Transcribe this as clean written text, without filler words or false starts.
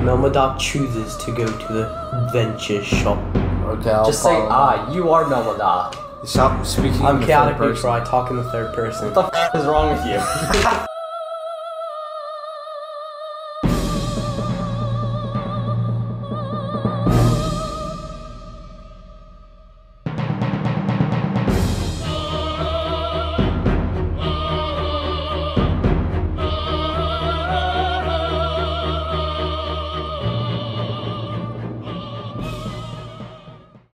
Melmodoc chooses to go to the venture shop. Okay, I'll Just say I. You are Melmodoc. Stop speaking. I'm in the chaotic third neutral. person. I talk in the third person. What the f is wrong with you?